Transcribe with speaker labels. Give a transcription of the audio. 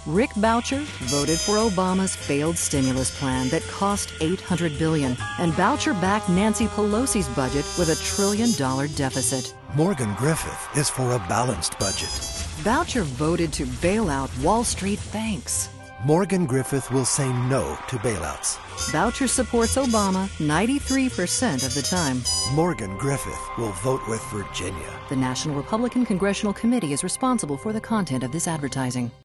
Speaker 1: Rick Boucher voted for Obama's failed stimulus plan that cost $800 billion, and Boucher backed Nancy Pelosi's budget with $1 trillion deficit.
Speaker 2: Morgan Griffith is for a balanced budget.
Speaker 1: Boucher voted to bail out Wall Street banks.
Speaker 2: Morgan Griffith will say no to bailouts.
Speaker 1: Boucher supports Obama 93% of the time.
Speaker 2: Morgan Griffith will vote with Virginia.
Speaker 1: The National Republican Congressional Committee is responsible for the content of this advertising.